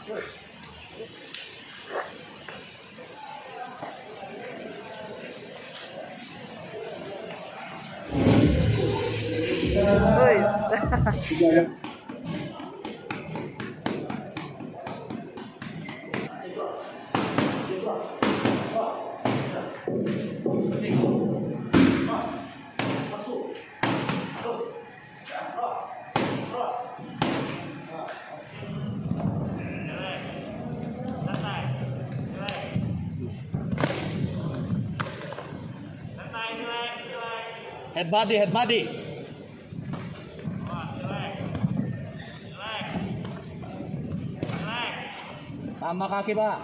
Head body, head body. Tambah kaki, Pak.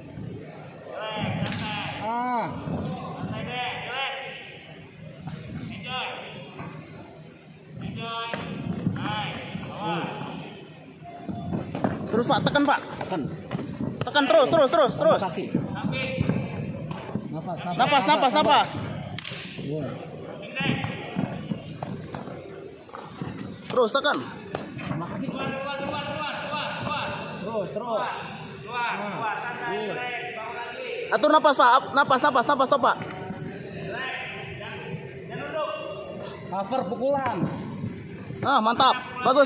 Terus Pak, tekan Pak. Tekan. Tekan terus. Kaki. Napas. Terus tekan. Terus. Atur napas Pak. Napas toh Pak. Cover pukulan. Mantap. Bagus.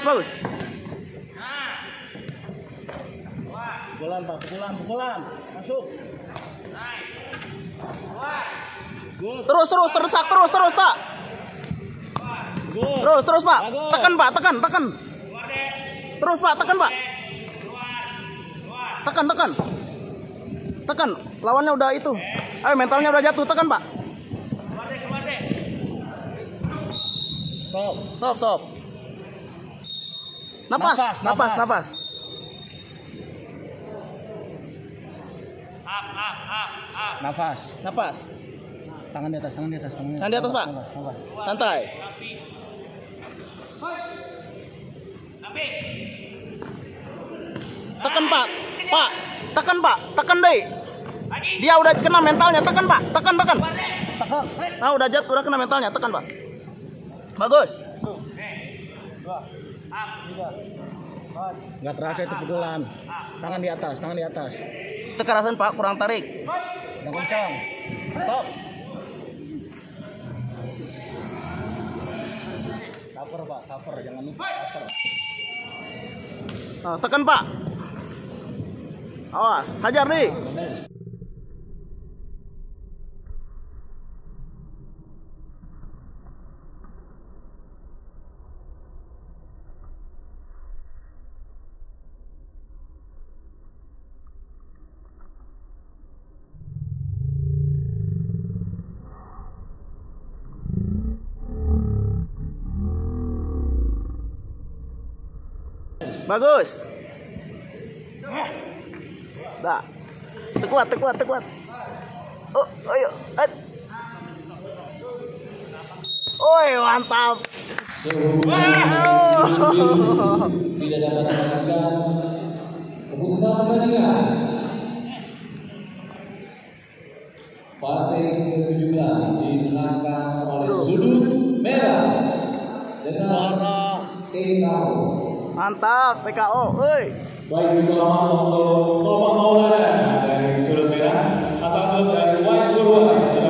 Pukulan, Pak. Pukulan. Masuk. Terus Pak. Terus Pak. Tekan Pak, tekan. Terus Pak, tekan Pak. Tekan. Lawannya udah itu. Ayo, mentalnya udah jatuh, tekan Pak. Stop. Napas. Napas. Tangan di atas. Tangan di atas Pak. Napas. Santai. Tekan Pak. Tekan Pak. Tekan deh. Dia udah kena mentalnya, tekan Pak. Tekan. Udah jatuh, udah kena mentalnya, tekan Pak. Bagus. Nggak terasa itu pukulan. Tangan di atas. Tekarasan Pak, kurang tarik. Udah kencang. Stop. Cover, Pak. Cover. Jangan lupa cover. Tekan Pak. Awas, hajar nih. Bagus. Dah. Tekuat. Oh, ayo. Oi, mantap. Tidak dapat melakukan keputusan pertandingan. Partai ke-17 dimenangkan oleh sudut merah dengan TKO. Mantap, TKO. Baik, selamat untuk kelompok Maulana dari sudut merah, asal dari White Purwa.